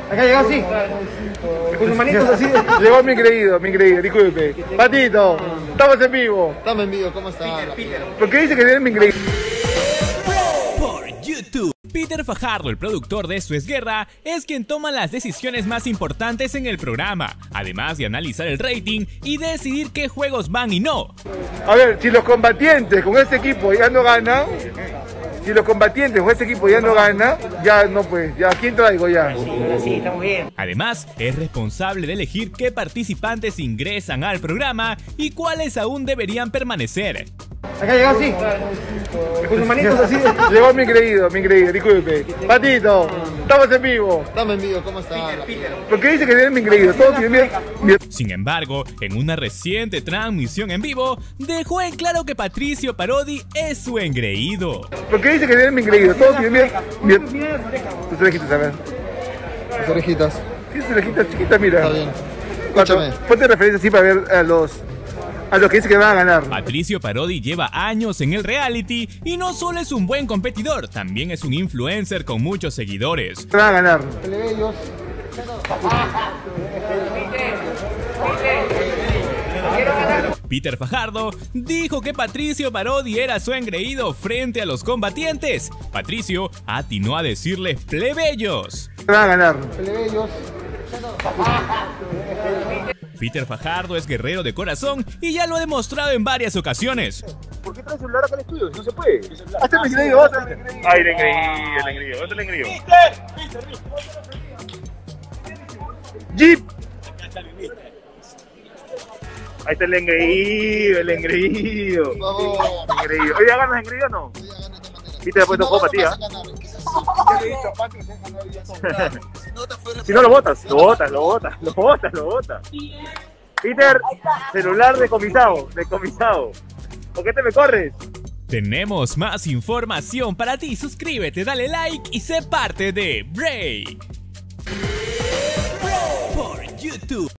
Acá llegó así. Con sus manitos así. Llegó mi increído, disculpe. Patito, estamos en vivo. Estamos en vivo, ¿cómo está? ¿Por qué dice que tiene mi increído? Por YouTube. Peter Fajardo, el productor de Esto es Guerra, es quien toma las decisiones más importantes en el programa, además de analizar el rating y decidir qué juegos van y no. A ver, si los combatientes con este equipo ya no ganan, ya no pues, ya, ¿quién traigo ya? Sí, estamos bien. Además, es responsable de elegir qué participantes ingresan al programa y cuáles aún deberían permanecer. Acá llegó así. Con sus manitos así. Llegó mi increído, disculpe. Patito, estamos en vivo. Estamos en vivo, ¿cómo está? ¿Por qué dice que tiene mi increído? Sin embargo, en una reciente transmisión en vivo, dejó en claro que Patricio Parodi es su engreído. ¿Por qué dice que tiene mi increído? Todos tienen tus orejitas, a ver. Las orejitas. Sí, tus orejitas chiquitas, mira. Está bien. Escúchame. Ponte referencia así para ver a los que dice que van a ganar. Patricio Parodi lleva años en el reality y no solo es un buen competidor, también es un influencer con muchos seguidores. Van a ganar. Plebeyos. Peter Fajardo dijo que Patricio Parodi era su engreído frente a los combatientes. Patricio atinó a decirles plebeyos. Van a ganar. Plebeyos. Peter Fajardo es guerrero de corazón y ya lo ha demostrado en varias ocasiones. ¿Por qué traes celular acá al estudio? No se puede. Hazte el engreído, hazte el engreído. Ay, el engreído, hazte el engreído. Jeep. Ahí está el engreído. Por favor. Oye, ¿ya ganas engreído o no? Viste, le puesto juego para ti, ¿ah? Si no lo botas. Peter, celular decomisado. ¿Por qué te me corres? Tenemos más información para ti. Suscríbete, dale like y sé parte de Break por YouTube.